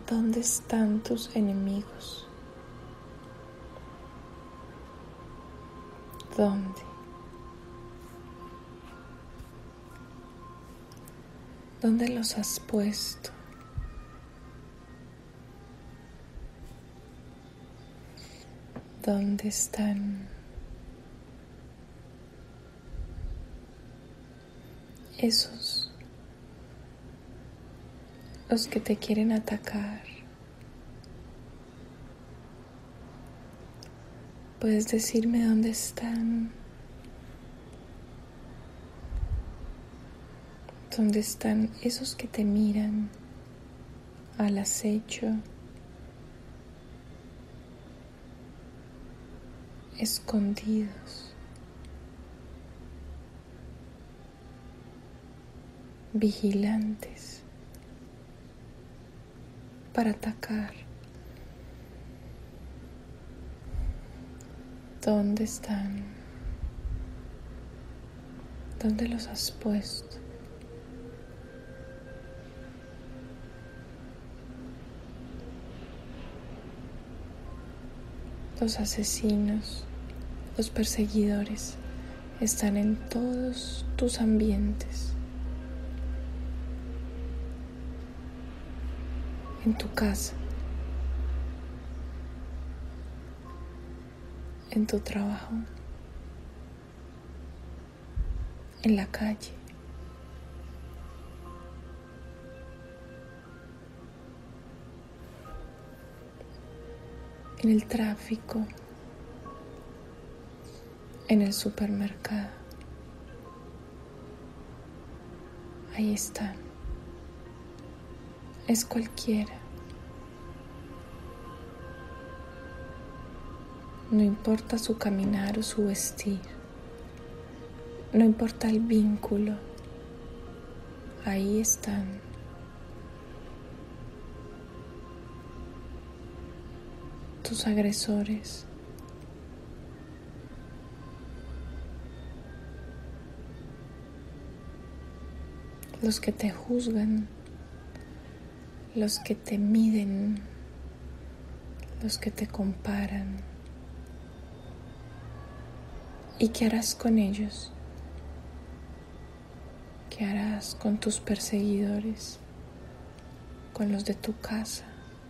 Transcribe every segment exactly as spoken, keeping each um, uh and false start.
¿Dónde están tus enemigos? ¿Dónde? ¿Dónde los has puesto? ¿Dónde están esos los que te quieren atacar? ¿Puedes decirme dónde están? ¿Dónde están esos que te miran al acecho, escondidos, vigilantes para atacar? ¿Dónde están? ¿Dónde los has puesto? Los asesinos, los perseguidores están en todos tus ambientes, en tu casa, en tu trabajo, en la calle, en el tráfico, en el supermercado. Ahí están. Es cualquiera. No importa su caminar o su vestir. No importa el vínculo. Ahí están. Tus agresores. Los que te juzgan, los que te miden, los que te comparan. ¿Y qué harás con ellos? ¿Qué harás con tus perseguidores? Con los de tu casa,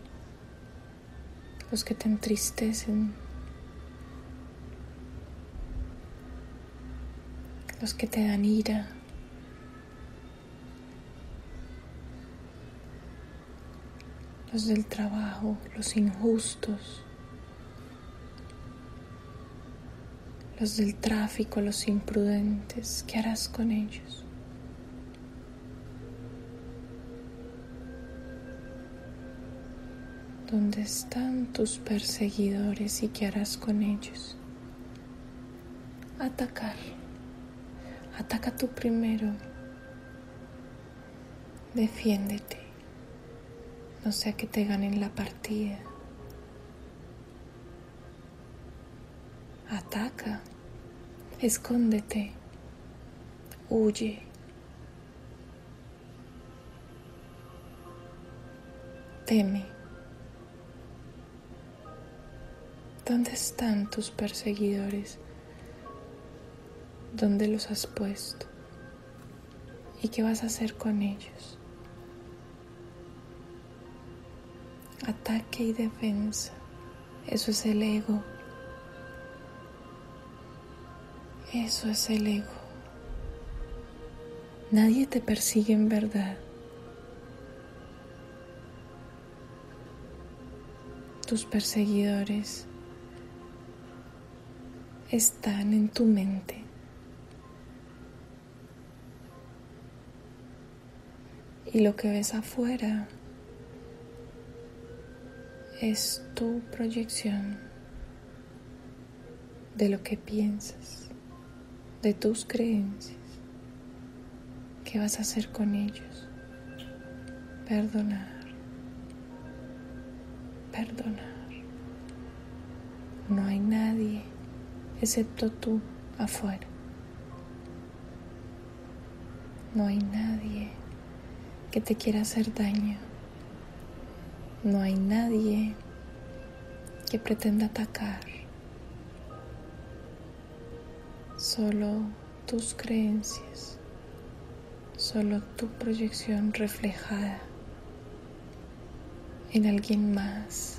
los que te entristecen, los que te dan ira, los del trabajo, los injustos, los del tráfico, los imprudentes. ¿Qué harás con ellos? ¿Dónde están tus perseguidores y qué harás con ellos? Atacar. Ataca tú primero. Defiéndete. No sea que te ganen la partida. Ataca. Escóndete. Huye. Teme. ¿Dónde están tus perseguidores? ¿Dónde los has puesto? ¿Y qué vas a hacer con ellos? Ataque y defensa. Eso es el ego. Eso es el ego. Nadie te persigue en verdad. Tus perseguidores están en tu mente. Y lo que ves afuera es tu proyección de lo que piensas, de tus creencias. ¿Qué vas a hacer con ellos? Perdonar. Perdonar. No hay nadie excepto tú afuera. No hay nadie que te quiera hacer daño. No hay nadie que pretenda atacar, solo tus creencias, solo tu proyección reflejada en alguien más.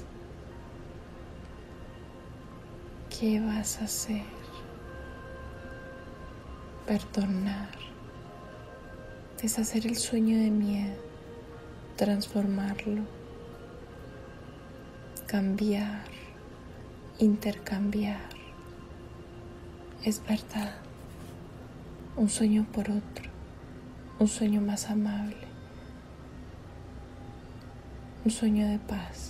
¿Qué vas a hacer? Perdonar, deshacer el sueño de miedo, transformarlo, cambiar, intercambiar. Es verdad, un sueño por otro, un sueño más amable, un sueño de paz.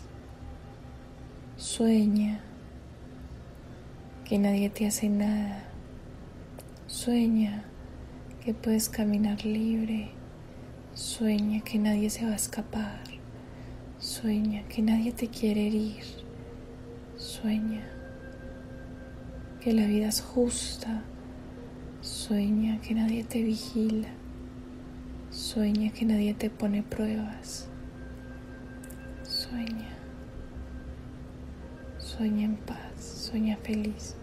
Sueña que nadie te hace nada. Sueña que puedes caminar libre. Sueña que nadie se va a escapar. Sueña que nadie te quiere herir. Sueña que la vida es justa. Sueña que nadie te vigila. Sueña que nadie te pone pruebas. Sueña. Sueña en paz. Sueña feliz.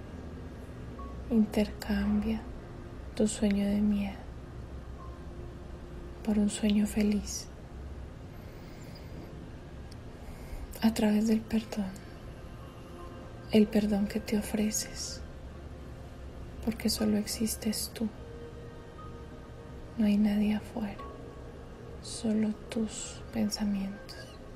Intercambia tu sueño de miedo por un sueño feliz a través del perdón, el perdón que te ofreces, porque solo existes tú, no hay nadie afuera, solo tus pensamientos.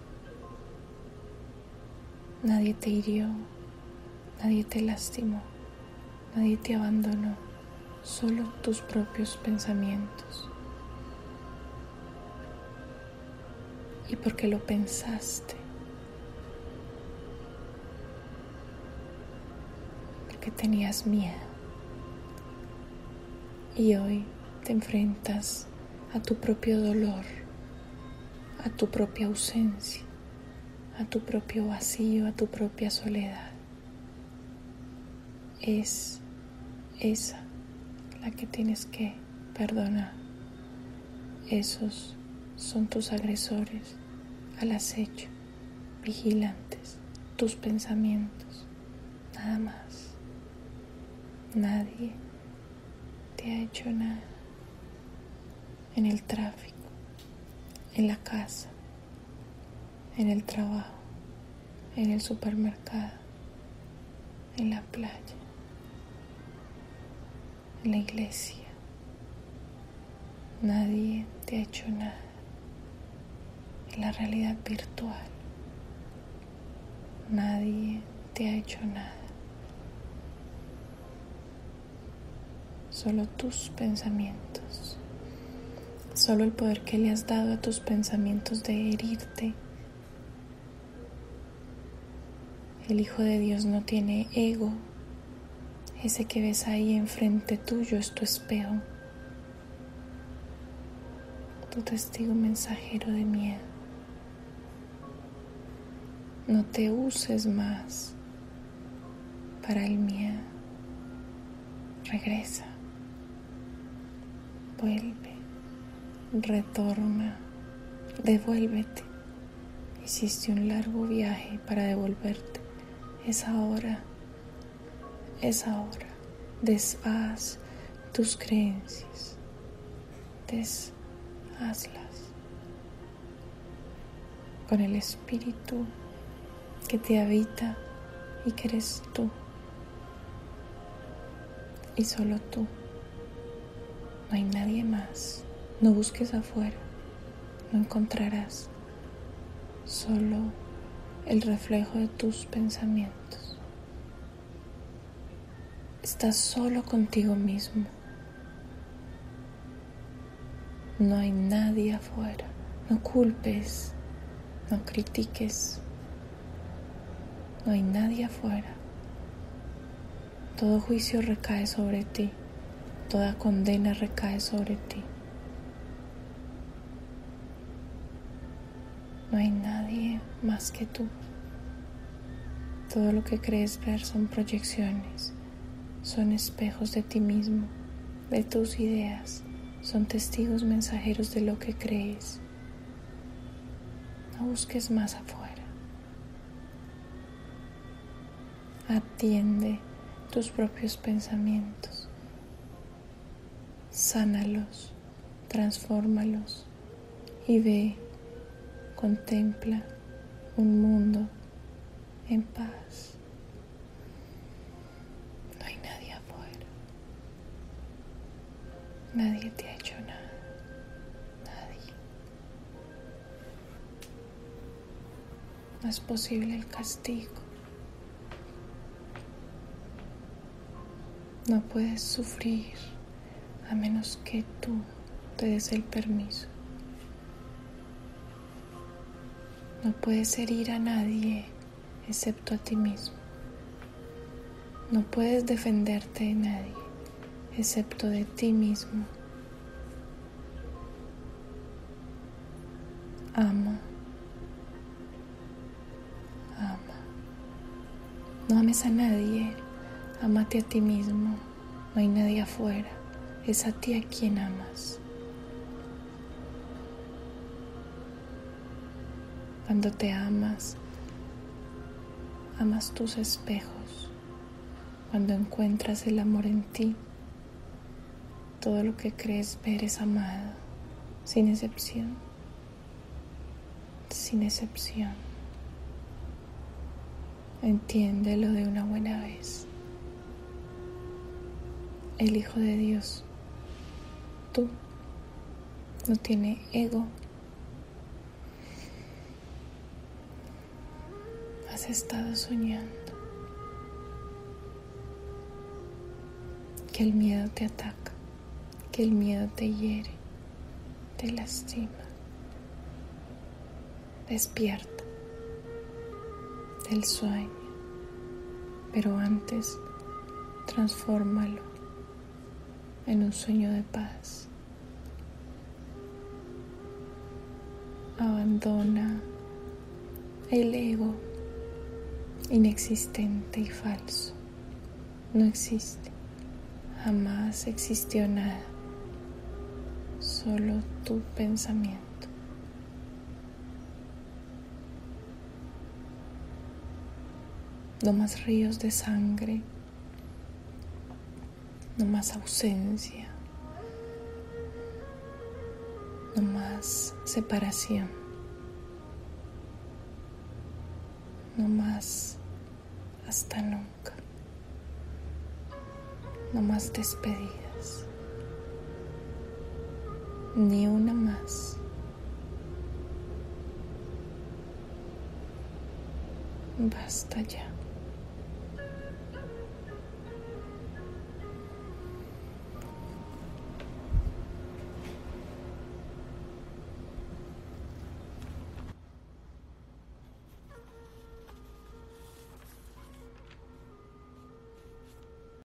Nadie te hirió, nadie te lastimó, nadie te abandonó, solo tus propios pensamientos. Y porque lo pensaste, porque tenías miedo. Y hoy te enfrentas a tu propio dolor, a tu propia ausencia, a tu propio vacío, a tu propia soledad. Es esa la que tienes que perdonar. Esos son tus agresores al acecho, vigilantes, tus pensamientos, nada más. Nadie te ha hecho nada. En el tráfico, en la casa, en el trabajo, en el supermercado, en la playa, en la iglesia. Nadie te ha hecho nada. En la realidad virtual, nadie te ha hecho nada. Solo tus pensamientos, solo el poder que le has dado a tus pensamientos de herirte. El Hijo de Dios no tiene ego. Ese que ves ahí enfrente tuyo es tu espejo, tu testigo mensajero de miedo. No te uses más para el miedo. Regresa, vuelve, retorna, devuélvete. Hiciste un largo viaje para devolverte. Es ahora, es ahora. Deshaz tus creencias, deshazlas con el espíritu que te habita y que eres tú y solo tú. No hay nadie más. No busques afuera, no encontrarás, solo el reflejo de tus pensamientos. Estás solo contigo mismo. No hay nadie afuera. No culpes, no critiques. No hay nadie afuera. Todo juicio recae sobre ti. Toda condena recae sobre ti. No hay nadie más que tú. Todo lo que crees ver son proyecciones, son espejos de ti mismo, de tus ideas, son testigos mensajeros de lo que crees. No busques más afuera. Atiende tus propios pensamientos. Sánalos, transfórmalos y ve, contempla un mundo en paz. No hay nadie afuera. Nadie te ha hecho nada. Nadie. No es posible el castigo. No puedes sufrir a menos que tú te des el permiso. No puedes herir a nadie excepto a ti mismo. No puedes defenderte de nadie excepto de ti mismo. Ama. Ama. No ames a nadie. Ámate a ti mismo. No hay nadie afuera. Es a ti a quien amas. Cuando te amas, amas tus espejos. Cuando encuentras el amor en ti, todo lo que crees ver es amado, sin excepción. Sin excepción. Entiéndelo de una buena vez. El Hijo de Dios, tú, no tiene ego. Has estado soñando que el miedo te ataca, que el miedo te hiere, te lastima. Despierta del sueño, pero antes transfórmalo en un sueño de paz. Abandona el ego inexistente y falso. No existe, jamás existió nada, solo tu pensamiento. No más ríos de sangre, no más ausencia, no más separación, no más hasta nunca, no más despedidas, ni una más. Basta ya.